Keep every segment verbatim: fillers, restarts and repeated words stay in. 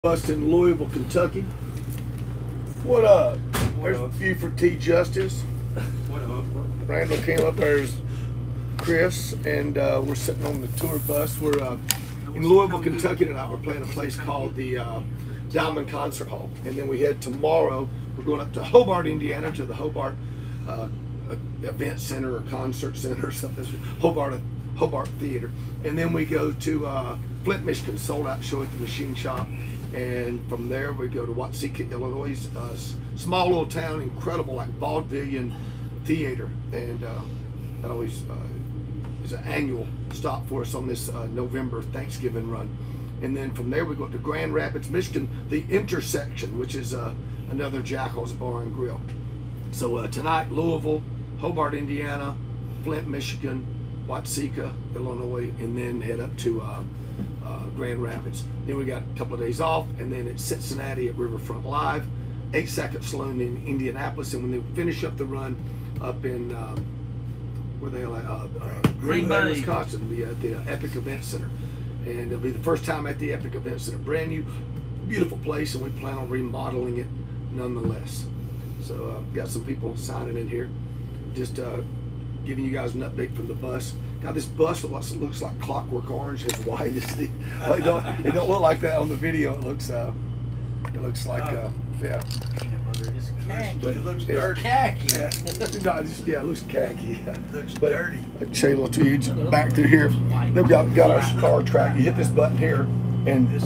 Bus in Louisville, Kentucky. What up? What There's up? A few for T Justice. What up? Randall came up. There's Chris, and uh, we're sitting on the tour bus. We're uh, in Louisville, Kentucky tonight. We're playing a place called the uh, Diamond Concert Hall, and then we head tomorrow. We're going up to Hobart, Indiana, to the Hobart uh, Event Center or Concert Center or something. Hobart, Hobart Theater, and then we go to uh, Flint, Michigan, sold out show at the Machine Shop. And from there we go to Watsika, Illinois, uh, small little town, incredible, like vaudevillian theater, and uh, that always uh, is an annual stop for us on this uh, November Thanksgiving run. And then from there we go to Grand Rapids, Michigan, the Intersection, which is uh, another Jackal's Bar and Grill. So uh, tonight, Louisville, Hobart, Indiana, Flint, Michigan, Watsika, Illinois, and then head up to uh, Uh, Grand Rapids. Then we got a couple of days off, and then it's Cincinnati at Riverfront Live, Eight Second Saloon in Indianapolis, and when they finish up the run up in um, where they like uh, uh, Green Bay, Wisconsin, the uh, the uh, Epic Event Center, and it'll be the first time at the Epic Event Center. Brand new, beautiful place, and we plan on remodeling it nonetheless. So uh, got some people signing in here, just uh, giving you guys an update from the bus. God, this bus looks, looks like Clockwork Orange. It's white. It's the, well, it, don't, it don't look like that on the video. It looks, uh, it looks like, uh, yeah. It's khaki. But it looks yeah, dirty. Khaki. Yeah, no, just, yeah, it looks khaki. It looks but, dirty. I'll show you a little to you. Back through here, they've got, got our car track. You hit this button here, and this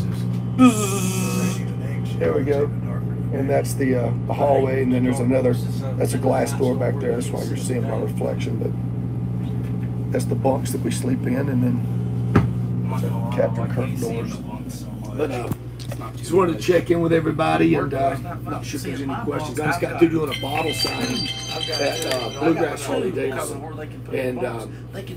is there we go. And that's the, uh, the hallway, and then there's another, that's a glass door back there. That's why you're seeing my reflection. But that's the bunks that we sleep in, and then Captain Kirk doors. But uh, just wanted to check in with everybody, and uh, not sure if there's any questions. I just got through doing a bottle signing at uh, Bluegrass Harley Davidson, and uh,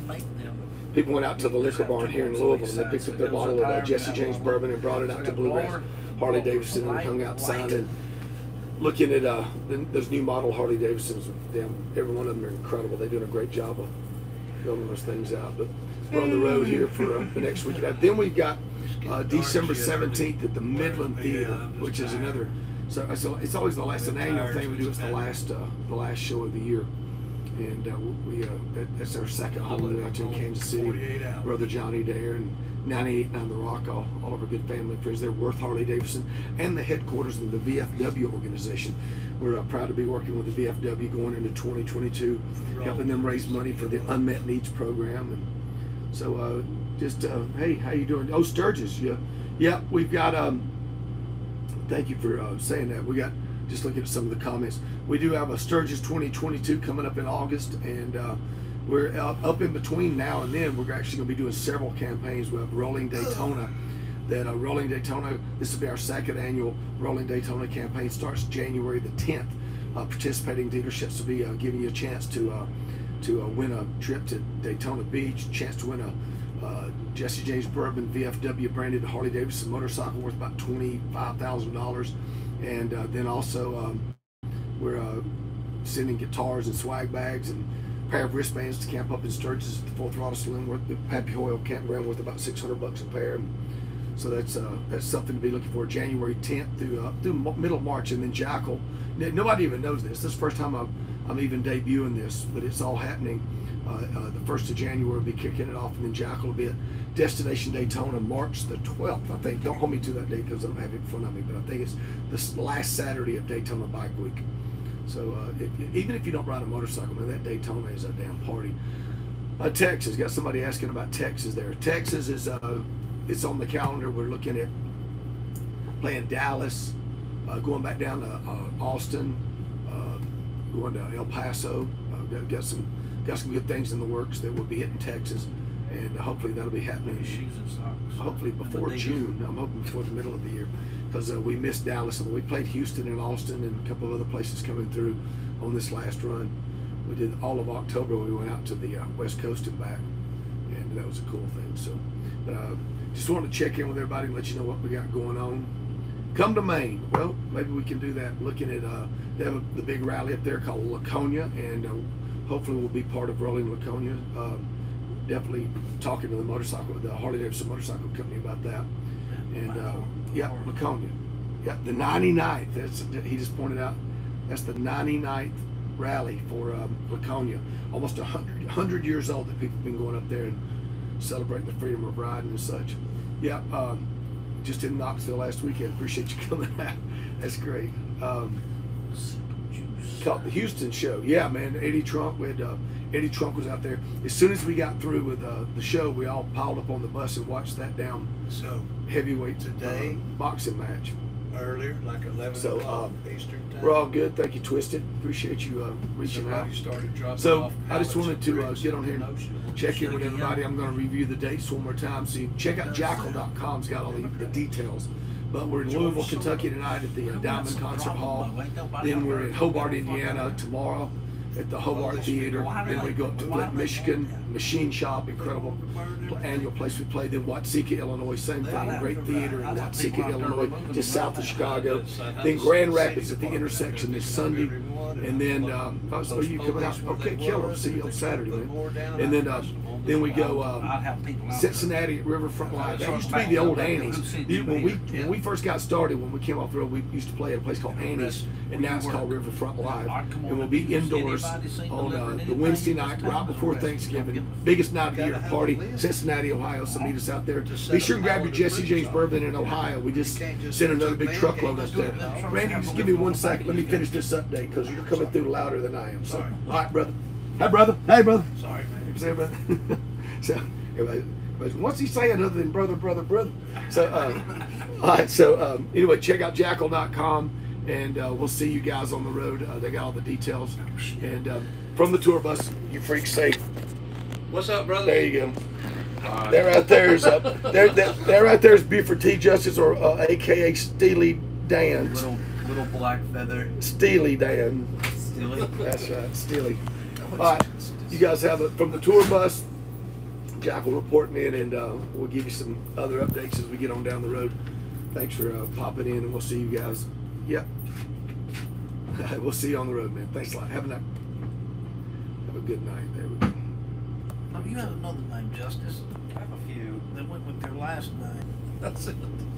people went out to the liquor barn here in Louisville, and they picked up their bottle of uh, Jesse James bourbon and brought it out to Bluegrass Harley Davidson and hung outside and looking at uh, those new model Harley Davidsons. Damn, every one of them are incredible. They're doing a great job of building those things out. But we're on the road here for uh, the next week. Then we've got uh, December seventeenth at the Midland Theater, which is another. So, so it's always the last an annual thing we do. It's the last uh, the last show of the year, and uh, we uh, that, that's our second holiday out here in Kansas City. Brother Johnny there and ninety-eight nine The Rock, all, all of our good family and friends. They're Worth Harley Davidson and the headquarters of the V F W organization. We're uh, proud to be working with the V F W going into twenty twenty-two, helping them raise money for the Unmet Needs program. And so, uh, just uh, hey, how you doing? Oh, Sturgis, yeah, yeah. We've got. Um, thank you for uh, saying that. We got just looking at some of the comments. We do have a Sturgis twenty twenty-two coming up in August, and uh, we're up, up in between now and then. We're actually going to be doing several campaigns. We have Rolling Daytona. That uh, Rolling Daytona, this will be our second annual Rolling Daytona campaign, starts January the tenth. Uh, participating dealerships will be uh, giving you a chance to uh, to uh, win a trip to Daytona Beach, chance to win a uh, Jesse James Bourbon V F W branded Harley Davidson motorcycle worth about twenty-five thousand dollars. And uh, then also um, we're uh, sending guitars and swag bags and a pair of wristbands to camp up in Sturgis at the Full Throttle Saloon worth the Happy Hoyle campground worth about six hundred bucks a pair. And so that's uh, that's something to be looking for. January tenth through uh, through middle of March, and then Jackal. Nobody even knows this. This is the first time I'm, I'm even debuting this, but it's all happening. Uh, uh, the first of January will be kicking it off, and then Jackal will be at Destination Daytona March the twelfth. I think. Don't hold me to that date because I don't have it in front of me, but I think it's this last Saturday of Daytona Bike Week. So uh, if, even if you don't ride a motorcycle, man, that Daytona is a damn party. Uh, Texas, got somebody asking about Texas there. Texas is uh, it's on the calendar. We're looking at playing Dallas, uh, going back down to uh, Austin, uh, going to El Paso. Uh, got, got some got some good things in the works that will be hitting Texas, and hopefully that'll be happening. Hopefully before June. I'm hoping before the middle of the year, because uh, we missed Dallas, and we played Houston and Austin and a couple of other places coming through on this last run. We did all of October. We went out to the uh, West Coast and back, and that was a cool thing. So, uh, just wanted to check in with everybody and let you know what we got going on. Come to Maine. Well, maybe we can do that. Looking at uh, they have a, the big rally up there called Laconia, and uh, hopefully we'll be part of Rolling Laconia. Uh, definitely talking to the motorcycle, the Harley Davidson Motorcycle Company about that. And uh, yeah, Laconia. Yeah, the ninety-ninth. That's, he just pointed out that's the ninety-ninth rally for um, Laconia. Almost a hundred, hundred years old that people have been going up there and celebrating the freedom of riding and such. Yeah, um, just in Knoxville last weekend. Appreciate you coming out. That's great. Um, called the Houston show. Yeah, man. Eddie Trump. We had, uh, Eddie Trump was out there. As soon as we got through with uh, the show, we all piled up on the bus and watched that down So heavyweight today, uh, boxing match. earlier, like eleven So, o'clock um, Eastern time. We're all good. Thank you, Twisted. Appreciate you uh, reaching out. Somebody started dropping So off I just pallets wanted of to uh, bricks get on here in and the ocean. check in with everybody. I'm going to review the dates one more time. See, check out jackal dot com's got all the, the details. But we're in Louisville, Kentucky tonight at the uh, Diamond Concert Hall. Then we're in Hobart, Indiana tomorrow at the Hobart Theater. Then we go up to Flint, Michigan, Machine Shop, incredible annual place we play. Then Watsika, Illinois, same thing, great theater in Watsika, Illinois, just south of Chicago. Then Grand Rapids at the intersection this Sunday. And then, um, oh, so you coming out? Okay, killer. See you on Saturday, man. And then, uh, then we go um, Cincinnati at Riverfront Live. That used to be the old Annie's. When we when we first got started, when we came off the road, we used to play at a place called Annie's, and now it's called Riverfront Live. And we'll be indoors on uh, the Wednesday night right before Thanksgiving. Biggest night of the year party, Cincinnati, Ohio. So meet us out there. Be sure and grab your Jesse James bourbon in Ohio. We just sent another big truckload up there. Randy, just give me one second. Let me finish this update because you're coming through louder than I am. So, all right, brother. Hey, brother. Hey, brother. Sorry, man. Say, brother. So, everybody, what's he saying other than brother, brother, brother? So, uh, all right. So, um, anyway, check out jackal dot com, and uh, we'll see you guys on the road. Uh, they got all the details. And uh, from the tour bus, you freaks say, What's up, brother? there you go. Alright. There right there's uh, there, there, there right there's Buford T. Justice, or uh, A K A Steely Dan. Little little black feather. Steely Dan. Steely. That's right, Steely. All right, you guys have it from the tour bus. Jack will report in, and uh, we'll give you some other updates as we get on down the road. Thanks for uh, popping in, and we'll see you guys. Yep. We'll see you on the road, man. Thanks a lot. Have a night. Have a good night. There we go. Oh, you have another name, Justice. I have a few. That went with your last name. That's it.